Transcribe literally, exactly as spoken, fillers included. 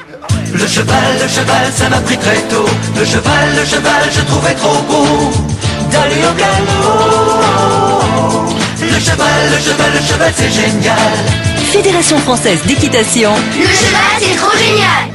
Le cheval, le cheval, ça m'a pris très tôt. Le cheval, le cheval, je trouvais trop beau d'aller au galop. Le cheval, le cheval, le cheval, c'est génial. Fédération française d'équitation. Le cheval, c'est trop génial.